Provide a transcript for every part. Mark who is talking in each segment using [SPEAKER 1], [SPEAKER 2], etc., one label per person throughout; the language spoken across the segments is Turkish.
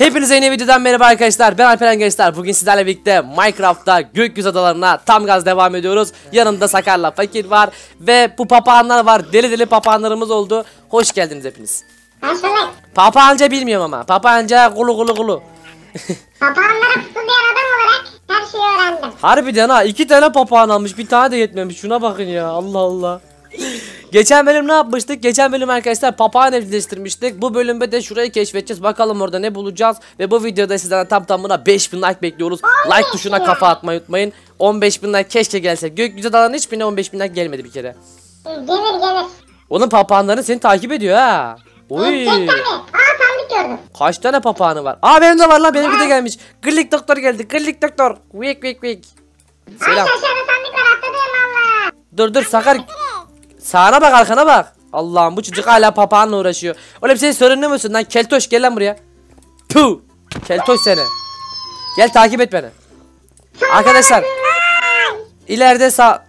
[SPEAKER 1] Hepinize yeni videodan merhaba arkadaşlar. Ben Alperen Gençler. Bugün sizlerle birlikte Minecraft'ta gökyüzü adalarına tam gaz devam ediyoruz. Yanımda Sakar'la Fakir var ve bu papağanlar var. Deli deli papağanlarımız oldu. Hoş geldiniz hepiniz. Papağanca bilmiyorum ama. Papağanca kulu kulu kulu.
[SPEAKER 2] Papağanlara fısıldayan adam olarak her şeyi öğrendim.
[SPEAKER 1] Harbiden ha, 2 tane papağan almış, bir tane de yetmemiş. Şuna bakın ya, Allah Allah. Geçen bölüm ne yapmıştık? Geçen bölüm arkadaşlar papağan evcilleştirmiştik. Bu bölümde de şurayı keşfedeceğiz. Bakalım orada ne bulacağız. Ve bu videoda sizden tam tamına 5000 like bekliyoruz. Like tuşuna kafa atmayı unutmayın. 15.000 like keşke gelse. Gökyüzü adalarının hiçbirine 15.000 like gelmedi bir kere.
[SPEAKER 2] Gelir.
[SPEAKER 1] Onun papağanların seni takip ediyor ha. Oy.
[SPEAKER 2] Sandık gördüm.
[SPEAKER 1] Kaç tane papağanı var? Aa, benim de var lan, benimki de gelmiş. Gırlik doktor geldi. Gırlik doktor. Vik vik vik. Selam.
[SPEAKER 2] Aşağıda sandık var, atladım valla.
[SPEAKER 1] Dur Sakar. Sağına bak, arkana bak. Allah'ım, bu çocuk hala papağanla uğraşıyor. Oğlum senin sorun ne musun lan? Keltoş gel lan buraya. Puh. Keltoş seni. Gel takip et beni. Arkadaşlar. İleride sağ.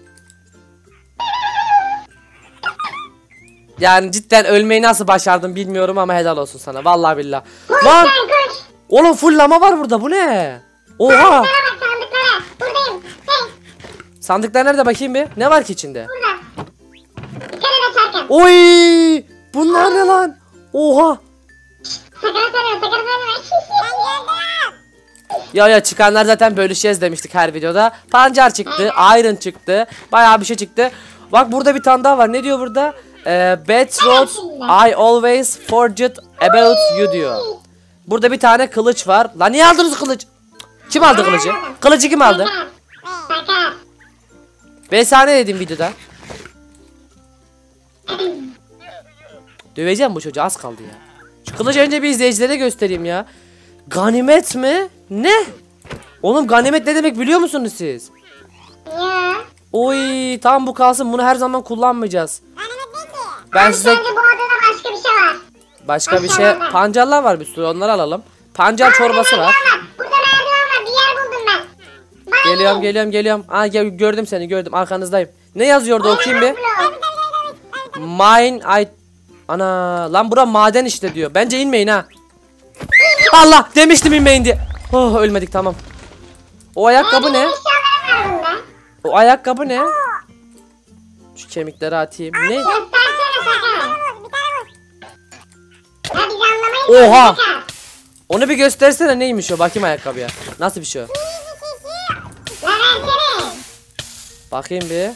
[SPEAKER 1] Yani cidden ölmeyi nasıl başardın bilmiyorum ama helal olsun sana. Vallahi billah. Lan. Oğlum full lama var burada. Bu ne? Oha.
[SPEAKER 2] Sandıklara bak, sandıklara. Buradayım. Hey.
[SPEAKER 1] Sandıklar nerede bakayım bir? Ne var ki içinde?
[SPEAKER 2] Burada. Bir kere de çarken.
[SPEAKER 1] Oy! Bunlar ne lan? Oha!
[SPEAKER 2] Sakarı sarıyor.
[SPEAKER 1] Ya çıkanlar zaten bölüşeceğiz demiştik her videoda. Pancar çıktı, iron çıktı. Bayağı bir şey çıktı. Bak burada bir tane daha var. Ne diyor burada? Bedrock I always forget about you diyor. Burada bir tane kılıç var. Lan niye aldınız kılıç? Kim aldı kılıcı? Kılıcı kim aldı?
[SPEAKER 2] Sakar.
[SPEAKER 1] Ben sana ne dedim videoda? Döveceğim bu çocuğu, az kaldı ya. Şu kılıcı önce bir izleyicilere göstereyim ya. Ganimet mi? Ne? Oğlum ganimet ne demek biliyor musunuz siz?
[SPEAKER 2] Ya.
[SPEAKER 1] Oy, tamam bu kalsın, bunu her zaman kullanmayacağız. Ben size
[SPEAKER 2] Bence bu adada başka bir şey var.
[SPEAKER 1] başka bir şey, pancarlar var bir sürü, onları alalım. Pancar çorbası var.
[SPEAKER 2] Burada merdiven var. Bir yer buldum ben.
[SPEAKER 1] Geliyorum. Aa, gördüm seni, gördüm, arkanızdayım. Ne yazıyordu, okuyayım bir. Ana lan, bura maden işte diyor. Bence inmeyin ha. Allah, demiştim inmeyin diye. Oh, ölmedik, tamam. O ayakkabı ne? O ayakkabı ne? Şu kemikleri atayım. Ne?
[SPEAKER 2] Göstersene Sakar. Ya biz anlamayız.
[SPEAKER 1] Oha!
[SPEAKER 2] Sakar.
[SPEAKER 1] Onu bir göstersene, neymiş o, bakayım ayakkabıya. Nasıl bir şey o?
[SPEAKER 2] La versene.
[SPEAKER 1] Bakayım bir.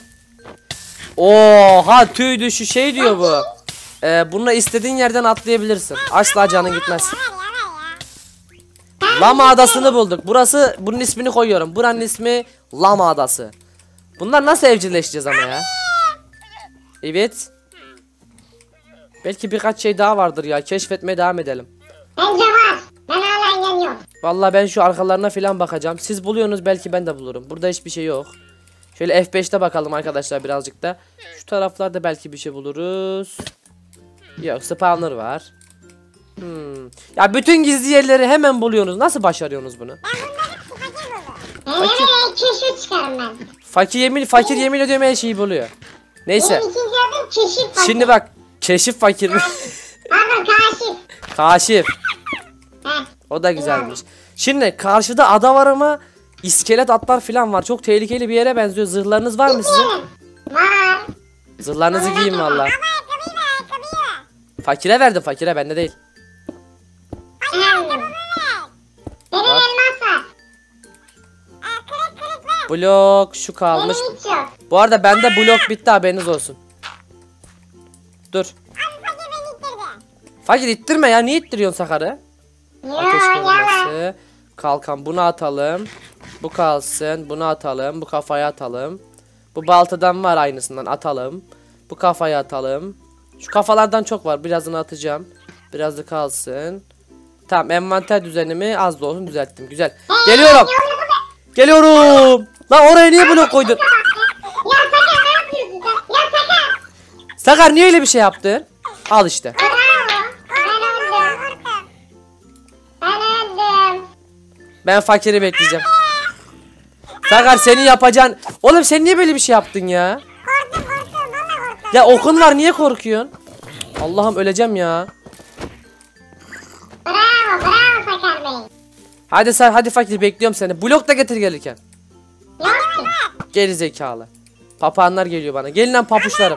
[SPEAKER 1] Oha, tüydü şu şey diyor bu. Bununla istediğin yerden atlayabilirsin. Asla canın gitmez. Lama adasını bulduk. Burası, bunun ismini koyuyorum. Buranın ismi Lama adası. Bunlar nasıl evcilleşeceğiz ama ya? Evet. Belki birkaç şey daha vardır ya. Keşfetmeye devam edelim.
[SPEAKER 2] Bence var. Ben hala inanıyorum.
[SPEAKER 1] Vallahi ben şu arkalarına falan bakacağım. Siz buluyorsunuz, belki ben de bulurum. Burada hiçbir şey yok. Şöyle F5'te bakalım arkadaşlar birazcık da. Şu taraflarda belki bir şey buluruz. Yok, spawner var. Ya bütün gizli yerleri hemen buluyorsunuz. Nasıl başarıyorsunuz bunu?
[SPEAKER 2] Hemen keşif çıkarım ben.
[SPEAKER 1] Fakir yemin ediyorum, her şeyi buluyor. Neyse.
[SPEAKER 2] Benim ikinci adım keşif fakir.
[SPEAKER 1] Şimdi bak, keşif fakir mi?
[SPEAKER 2] Pardon, kaşif.
[SPEAKER 1] Kaşif.
[SPEAKER 2] Heh.
[SPEAKER 1] O da güzelmiş. Şimdi karşıda ada var ama iskelet atlar falan var. Çok tehlikeli bir yere benziyor. Zırhlarınız var mı sizin?
[SPEAKER 2] Var.
[SPEAKER 1] Zırhlarınızı giyin valla. Fakire verdim, fakire, bende değil.
[SPEAKER 2] Benim elmas var.
[SPEAKER 1] Blok şu kalmış.
[SPEAKER 2] Benim hiç yok.
[SPEAKER 1] Bu arada bende blok bitti, haberiniz olsun. Dur. Fakir ittirme ya, niye ittiriyorsun Sakar'ı? Ateş
[SPEAKER 2] Ya
[SPEAKER 1] bombası. Kalkan, bunu atalım. Bu kalsın, bunu atalım. Bu kafaya atalım. Bu baltadan var aynısından, atalım. Bu kafaya atalım. Şu kafalardan çok var, birazını atacağım. Biraz da kalsın. Tamam, envanter düzenimi az da olsun düzelttim, güzel. Geliyorum. Geliyorum. Lan oraya niye blok koydun?
[SPEAKER 2] Ya Sakar, ne yapıyorsun sen? Ya Sakar.
[SPEAKER 1] Sakar niye öyle bir şey yaptın? Al işte.
[SPEAKER 2] Bravo. Ben öldüm.
[SPEAKER 1] Ben fakiri bekleyeceğim. Sakar, seni yapacaksın. Oğlum sen niye böyle bir şey yaptın ya? Ya okun var, niye korkuyorsun? Allah'ım öleceğim ya.
[SPEAKER 2] Bravo.
[SPEAKER 1] Hadi sen hadi fakir bekliyorum seni. Blok da getir gelirken.
[SPEAKER 2] Yok ki.
[SPEAKER 1] Geri zekalı. Papağanlar geliyor bana. Gelin lan papuçlarım.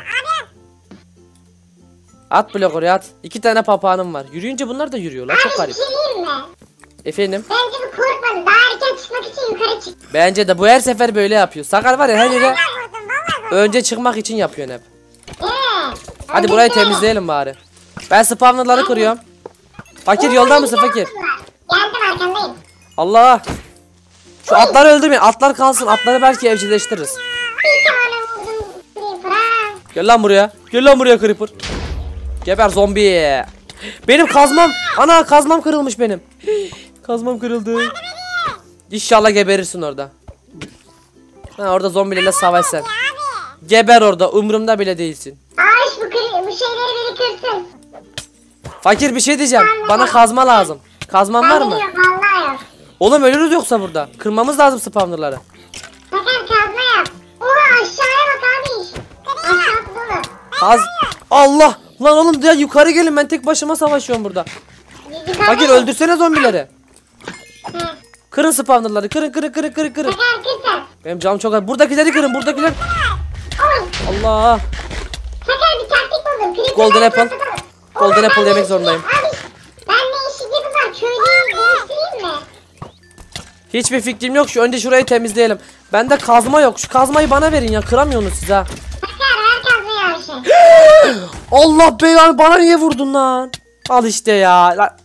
[SPEAKER 1] At blok oraya at. 2 tane papağanım var. Yürüyünce bunlar da yürüyorlar. Çok
[SPEAKER 2] Abi bir
[SPEAKER 1] garip.
[SPEAKER 2] şey diyeyim mi?
[SPEAKER 1] Efendim?
[SPEAKER 2] Bence bu korkmadı. Daha erken çıkmak için yukarı çık.
[SPEAKER 1] Bence de bu her sefer böyle yapıyor. Sakar var ya her yere önce çıkmak için yapıyorsun hep. Hadi burayı temizleyelim bari. Ben spawnerları kırıyorum. Fakir yolda mısın fakir?
[SPEAKER 2] Geldim arkandayım.
[SPEAKER 1] Allah. Şu atları öldürmeyin. Atlar kalsın. Atları belki evcilleştiririz.
[SPEAKER 2] Bir tane vurdum Creeper'a.
[SPEAKER 1] Gel lan buraya. Gel lan buraya Creeper. Geber zombi. Benim kazmam. Ana kazmam kırılmış benim. Kazmam kırıldı. İnşallah geberirsin orada. Ha, orada zombilerle savaş sen. Geber orada. Umurumda bile değilsin.
[SPEAKER 2] Ağaç bu şeyleri biri kırsın.
[SPEAKER 1] Fakir bir şey diyeceğim. Bana kazma lazım. Kazman var mı?
[SPEAKER 2] Yok vallahi yok.
[SPEAKER 1] Oğlum ölürüz yoksa burada. Kırmamız lazım spawnerları.
[SPEAKER 2] Sakar kazma yap. Oha aşağıya bak abi. Aşağısı dolu.
[SPEAKER 1] Kaz. Allah. Lan oğlum ya yukarı gelin, ben tek başıma savaşıyorum burada. Fakir öldürsene zombileri. Kırın spawnerları. Kırın.
[SPEAKER 2] Sakar kır sen.
[SPEAKER 1] Benim canım çok az. Buradakileri kırın. Buradakiler.
[SPEAKER 2] Oğlum
[SPEAKER 1] Allah.
[SPEAKER 2] Sakar bir taktik buldum. Creeper'ları
[SPEAKER 1] Golden apple.
[SPEAKER 2] patlatalım.
[SPEAKER 1] Golden
[SPEAKER 2] Oha,
[SPEAKER 1] apple
[SPEAKER 2] ben
[SPEAKER 1] yemek
[SPEAKER 2] de
[SPEAKER 1] zorundayım.
[SPEAKER 2] Abi ben de eşitliğim var. Köylüyü değiştireyim mi?
[SPEAKER 1] Hiçbir fikrim yok. Şu önce şurayı temizleyelim. Bende kazma yok. Şu kazmayı bana verin ya. Kıramıyorsunuz siz ha.
[SPEAKER 2] Sakar ver kazmayı bir şey.
[SPEAKER 1] Allah belanı, bana niye vurdun lan? Al işte ya. Lan.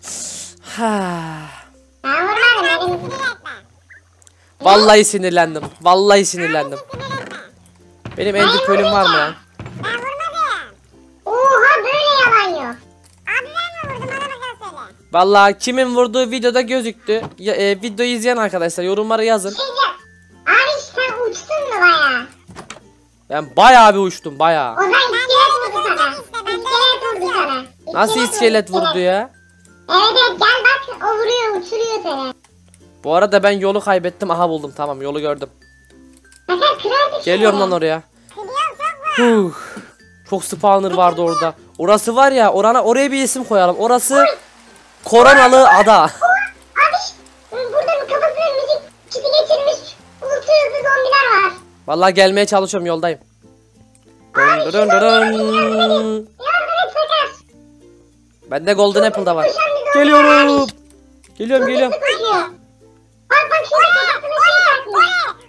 [SPEAKER 2] Ben vurmadım benim.
[SPEAKER 1] Vallahi sinirlendim. Vallahi sinirlendim. Benim ender pearl'üm var mı ya?
[SPEAKER 2] Ben vurmadım. Oha böyle yalan yok. Abi ben mi vurdum bana bakalım söyle.
[SPEAKER 1] Vallahi kimin vurduğu videoda gözüktü. Videoyu izleyen arkadaşlar yorumlara yazın.
[SPEAKER 2] Şey diyeceğim. Abi sen uçtun mu baya?
[SPEAKER 1] Ben bayağı bir uçtum bayağı.
[SPEAKER 2] O zaman iskelet vurdu sana. İskelet vurdu sana.
[SPEAKER 1] Nasıl iskelet vurdu ya?
[SPEAKER 2] Evet gel bak o vuruyor uçuruyor seni.
[SPEAKER 1] Bu arada ben yolu kaybettim. Aha buldum, tamam yolu gördüm.
[SPEAKER 2] Sakar kırardı
[SPEAKER 1] Geliyorum lan oraya. Huh. Çok spawner vardı orada. Orası var ya, oraya bir isim koyalım. Orası Koronalı Ada.
[SPEAKER 2] Abi burada kafasına müzik çiti geçirmiş ultra hızlı zombiler var.
[SPEAKER 1] Vallahi gelmeye çalışıyorum, yoldayım. Dın dın dın dın.
[SPEAKER 2] Yardım et Sakar.
[SPEAKER 1] Bende Golden Apple da var. Geliyorum. Geliyorum.
[SPEAKER 2] Koşuyor. Bak şurada kafasına şey takmış.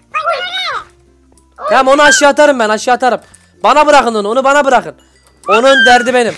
[SPEAKER 1] Tamam onu aşağı atarım, ben aşağı atarım. Bana bırakın onu bana bırakın. Onun derdi benim.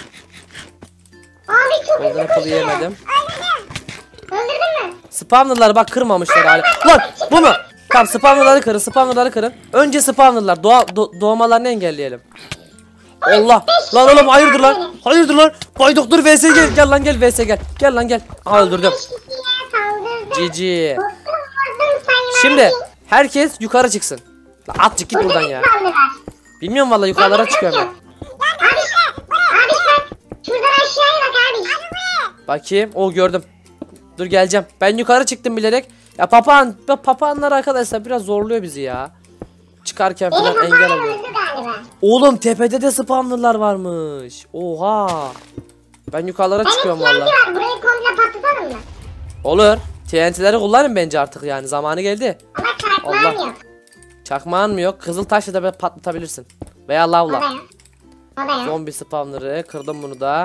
[SPEAKER 2] Abi çok hızlı
[SPEAKER 1] Golden Apple'ı
[SPEAKER 2] koşuyor.
[SPEAKER 1] yemedim.
[SPEAKER 2] Öldürdün mü?
[SPEAKER 1] Spawner'ları bak kırmamışlar hala. Lan bu mu? Tamam spawner'ları kırın. Önce spawner'lar doğmalarını engelleyelim. Allah. Lan oğlum hayırdır lan? Hayırdır lan? Bay Doktor VS gel lan gel VS gel. Gel lan gel. Aa öldürdüm. Cici. Şimdi herkes yukarı çıksın. Lan atçık git buradan ya. Bilmiyorum vallahi yukarılara çıkıyorum ben.
[SPEAKER 2] Abi bak. Şuradan aşağıya bak abi.
[SPEAKER 1] Bakayım. O gördüm. Dur geleceğim. Ben yukarı çıktım bilerek. Ya papağanlar arkadaşlar biraz zorluyor bizi ya. Çıkarken
[SPEAKER 2] Benim
[SPEAKER 1] falan engel
[SPEAKER 2] papağanım
[SPEAKER 1] oluyor.
[SPEAKER 2] öldü galiba.
[SPEAKER 1] Oğlum tepede de spawnerlar varmış. Oha. Ben yukarılara çıkıyorum
[SPEAKER 2] Benim
[SPEAKER 1] vallahi.
[SPEAKER 2] TNT var. Burayı komple patlatalım mı?
[SPEAKER 1] Olur. TNT'leri kullanın bence artık yani. Zamanı geldi.
[SPEAKER 2] Ama çarpmam
[SPEAKER 1] Allah.
[SPEAKER 2] yok.
[SPEAKER 1] Çakmağın mı yok? Kızıltaşla da böyle patlatabilirsin. Veya
[SPEAKER 2] O da
[SPEAKER 1] lavla.
[SPEAKER 2] yok. O da yok.
[SPEAKER 1] Zombi spawner'ı. Kırdım bunu da.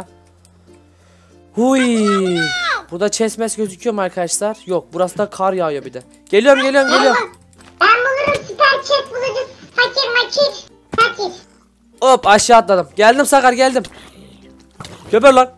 [SPEAKER 1] Huy. Burada chestmes gözüküyor mu arkadaşlar? Yok. Burası da kar yağıyor bir de. Geliyorum.
[SPEAKER 2] Ben bulurum süper chest bulucu. Fakir.
[SPEAKER 1] Hop aşağı atladım. Geldim Sakar geldim. Geber lan.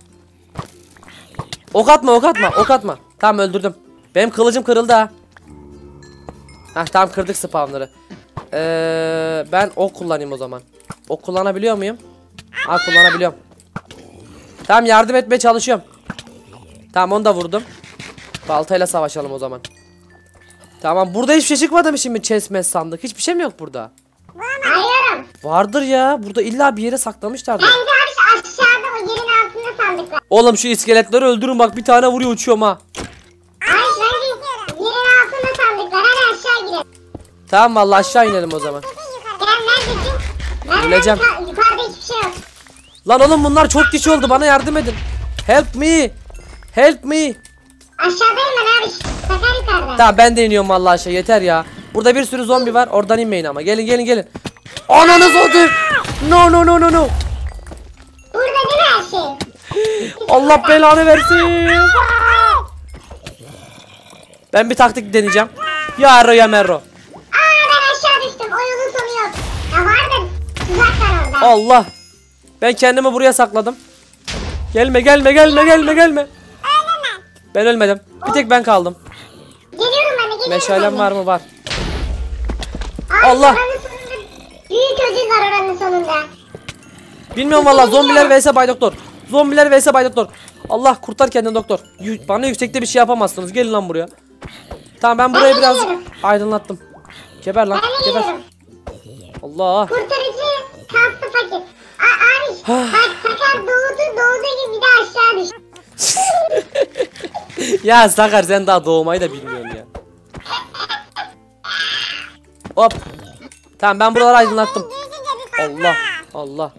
[SPEAKER 1] Ok atma. Tamam öldürdüm. Benim kılıcım kırıldı ha. Heh tamam kırdık spawnları. Ben ok kullanayım o zaman. Ok kullanabiliyor muyum? Ha kullanabiliyorum. Tamam yardım etmeye çalışıyorum. Tamam onu da vurdum. Baltayla savaşalım o zaman. Tamam burada hiçbir şey çıkmadı mı şimdi chestmes sandık? Hiçbir şey mi yok burada?
[SPEAKER 2] Arıyorum.
[SPEAKER 1] Vardır ya. Burada illa bir yere saklamışlardır.
[SPEAKER 2] Bence abi aşağıda o yerin altında sandık var.
[SPEAKER 1] Oğlum şu iskeletleri öldürün bak bir tane vuruyor uçuyorum ha.
[SPEAKER 2] Abi bence yerin altında sandık var. Hadi aşağı girelim.
[SPEAKER 1] Tamam vallahi aşağı inelim o zaman.
[SPEAKER 2] Gel neredesin?
[SPEAKER 1] Öleceğim.
[SPEAKER 2] Yukarıda hiçbir şey yok.
[SPEAKER 1] Lan oğlum bunlar çok kişi oldu, bana yardım edin. Help me.
[SPEAKER 2] Aşağıdayım ben abi. Sakar yukarıda.
[SPEAKER 1] Tamam ben de iniyorum vallahi aşağı yeter ya. Burada bir sürü zombi var. Oradan inmeyin ama. Gelin gelin gelin. Ananı satayım. No no no no no.
[SPEAKER 2] Burada değil mi her şey?
[SPEAKER 1] Allah belanı versin. Ben bir taktik deneyeceğim. Ya ya merro.
[SPEAKER 2] Aa ben aşağı düştüm. O yolun sonu yok. Ya vardır. Tuzak var orada.
[SPEAKER 1] Allah. Ben kendimi buraya sakladım. Gelme gelme gelme gelme gelme. Ben ölmedim. Bir tek ben kaldım.
[SPEAKER 2] Geliyorum ben de geliyorum.
[SPEAKER 1] Meşalem var mı? Var.
[SPEAKER 2] Abi,
[SPEAKER 1] Allah.
[SPEAKER 2] oranın sonunda büyük ödül var oranın sonunda.
[SPEAKER 1] Bilmiyorum valla zombiler vs Bay Doktor. Zombiler vs Bay Doktor. Allah kurtar kendini doktor. Bana yüksekte bir şey yapamazsınız. Gelin lan buraya. Tamam ben burayı
[SPEAKER 2] Ben
[SPEAKER 1] biraz
[SPEAKER 2] geliyorum.
[SPEAKER 1] aydınlattım. Geber lan.
[SPEAKER 2] Ben de
[SPEAKER 1] Geber.
[SPEAKER 2] geliyorum.
[SPEAKER 1] Allah.
[SPEAKER 2] Kurtarıcı kaslı fakir. Abi bak Sakar doğduğu gibi bir de aşağı düştü.
[SPEAKER 1] Ya Sakar sen daha doğmayı da bilmiyorsun ya. Hop. Tamam ben buraları aydınlattım. Allah. Allah.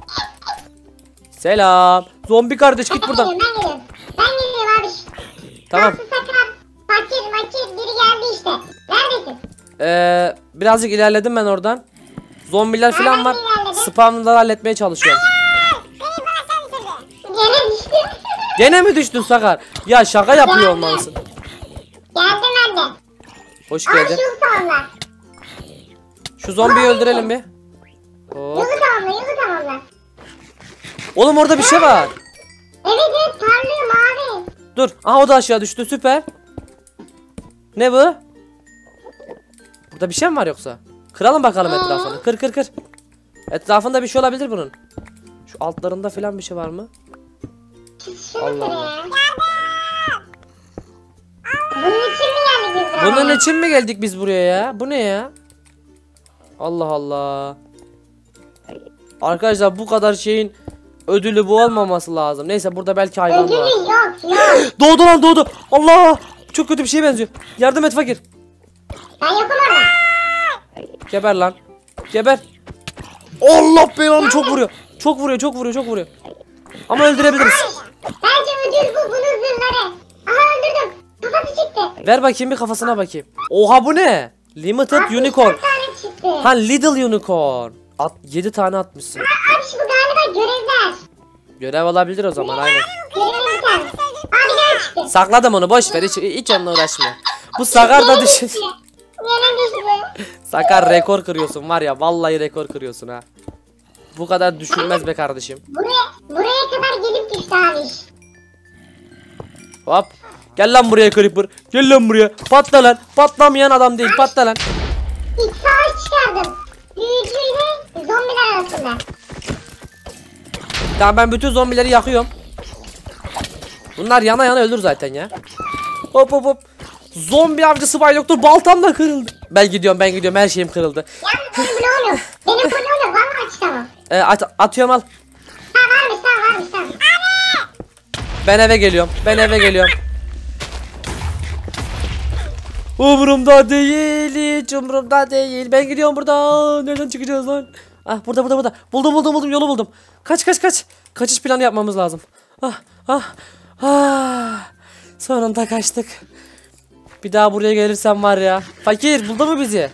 [SPEAKER 1] Selam. Zombi kardeş git buradan.
[SPEAKER 2] Ben geliyorum. Ben geliyorum abi.
[SPEAKER 1] Tamam.
[SPEAKER 2] Kaslı Sakar. Fakir biri geldi işte. Neredesin?
[SPEAKER 1] Birazcık ilerledim ben oradan. Zombiler falan var. Spamları halletmeye çalışıyorum.
[SPEAKER 2] Gene düştü.
[SPEAKER 1] Gene mi düştün Sakar? Ya şaka yapıyor olmalısın.
[SPEAKER 2] Geldim ben de.
[SPEAKER 1] Hoş
[SPEAKER 2] Aa
[SPEAKER 1] geldin.
[SPEAKER 2] şu tamamla.
[SPEAKER 1] Şu zombiyi öldürelim bir. Hop.
[SPEAKER 2] Yolu tamamla.
[SPEAKER 1] Oğlum orada bir şey var.
[SPEAKER 2] Evet parlıyor mavi.
[SPEAKER 1] Dur. Aha o da aşağı düştü. Süper. Ne bu? Burada bir şey mi var yoksa? Kıralım bakalım etrafını. Kır kır kır. Etrafında bir şey olabilir bunun. Şu altlarında falan bir şey var mı? Allah Allah.
[SPEAKER 2] Bunun için mi geldik biz buraya?
[SPEAKER 1] Bunun için mi geldik biz buraya ya? Bu ne ya? Allah Allah. Arkadaşlar bu kadar şeyin ödülü bu olmaması lazım. Neyse burada belki hayvan var.
[SPEAKER 2] Ödülü yok.
[SPEAKER 1] Doğdu lan doğdu. Allah. Çok kötü bir şeye benziyor. Yardım et fakir.
[SPEAKER 2] Ben yokum orada.
[SPEAKER 1] Geber lan. Geber. Allah belanı çok vuruyor. Çok vuruyor. Ama öldürebiliriz.
[SPEAKER 2] Bence ödül bu bunun zırhları. Aha öldürdüm. Kafası çıktı.
[SPEAKER 1] Ver bakayım bir kafasına bakayım. Oha bu ne? Limited Unicorn.
[SPEAKER 2] 4 tane çıktı.
[SPEAKER 1] Ha Little Unicorn. 7 tane atmışsın.
[SPEAKER 2] Abi şu bu galiba görevler.
[SPEAKER 1] Görev olabilir o zaman aynen.
[SPEAKER 2] Görevler bir tane. Abi gel çıktı.
[SPEAKER 1] Sakladım onu boş ver hiç onunla uğraşma. Bu Sakar da düşün.
[SPEAKER 2] Yine düştü.
[SPEAKER 1] Sakar rekor kırıyorsun var ya vallahi rekor kırıyorsun ha. Bu kadar düşülmez be kardeşim.
[SPEAKER 2] Buraya kadar gelip düştü abi.
[SPEAKER 1] Hop. Gel lan buraya Creeper. Gel lan buraya. Patla lan. Patlamayan adam değil. Patla lan.
[SPEAKER 2] İç savaş çıkardım. Büyücüyle zombiler arasında.
[SPEAKER 1] Tamam ben bütün zombileri yakıyorum. Bunlar yana yana ölür zaten ya. Hop hop hop. Zombi avcısı Bay Doktor baltam da kırıldı. Ben gidiyorum her şeyim kırıldı.
[SPEAKER 2] Yalnız benim bloğum yok. Benim bloğum yok. Valla açtamam.
[SPEAKER 1] Atıyorum al.
[SPEAKER 2] Varmış tamam.
[SPEAKER 1] Ben eve geliyorum. Umurumda değil, hiç umurumda değil. Ben gidiyorum buradan. Nereden çıkacağız lan? Ah burada. Buldum yolu buldum. Kaç. Kaçış planı yapmamız lazım. Sonunda kaçtık. Bir daha buraya gelirsem var ya. Fakir buldu mu bizi?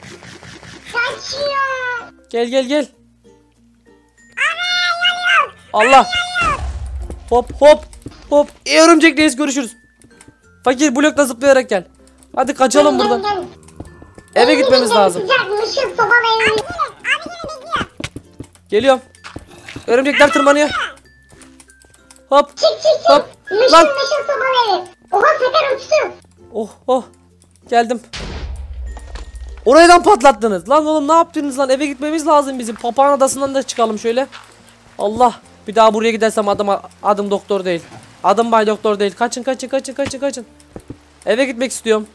[SPEAKER 2] Kaçıyor.
[SPEAKER 1] Gel. Allah. Hop. Örümcekleyiz görüşürüz. Fakir blokla zıplayarak gel. Hadi kaçalım buradan.
[SPEAKER 2] Gel.
[SPEAKER 1] Eve gitmemiz lazım.
[SPEAKER 2] Sıcak mışıl sobalı evi. Abi bekliyor.
[SPEAKER 1] Geliyorum. Örümcekler tırmanıyor. Hop.
[SPEAKER 2] Çık.
[SPEAKER 1] Hop.
[SPEAKER 2] Mışıl
[SPEAKER 1] Lan.
[SPEAKER 2] sobalı evi. Oha Sakar uçtu.
[SPEAKER 1] Oh. Geldim. Oraydan patlattınız. Lan oğlum ne yaptınız lan? Eve gitmemiz lazım bizim. Papağan adasından da çıkalım şöyle. Allah. Bir daha buraya gidersem adım doktor değil. Adım Bay Doktor değil. Kaçın. Eve gitmek istiyorum.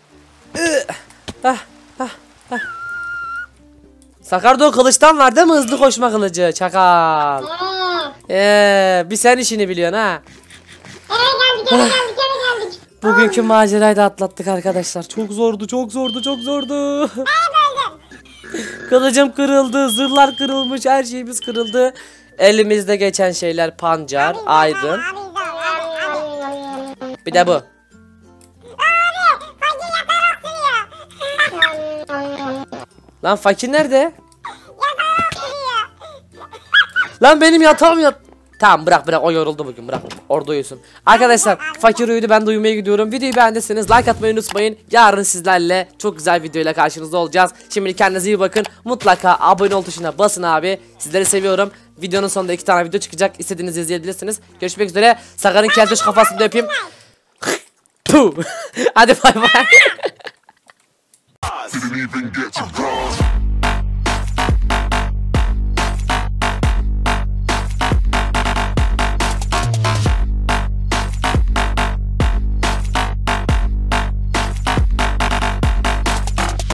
[SPEAKER 1] Sakarda o kılıçtan var değil mi? Hızlı koşma kılıcı. Çakal. Bir sen işini biliyorsun ha.
[SPEAKER 2] Eve geldik.
[SPEAKER 1] Bugünkü macerayı da atlattık arkadaşlar. Çok zordu. Kılıcım kırıldı, zırhlar kırılmış, her şeyimiz kırıldı. Elimizde geçen şeyler pancar, aydın. Bir de bu. Lan fakir nerede? Lan benim yatağım yat. Tamam bırak o yoruldu bugün, bırak orada uyusun. Arkadaşlar fakir uyudu, ben de uyumaya gidiyorum. Videoyu beğendiyseniz like atmayı unutmayın. Yarın sizlerle çok güzel videoyla karşınızda olacağız. Şimdi kendinize iyi bakın. Mutlaka abone ol tuşuna basın abi. Sizleri seviyorum. Videonun sonunda 2 tane video çıkacak. İstediğinizi izleyebilirsiniz. Görüşmek üzere. Sakar'ın keltoş kafasını da öpeyim. Hadi bay bay.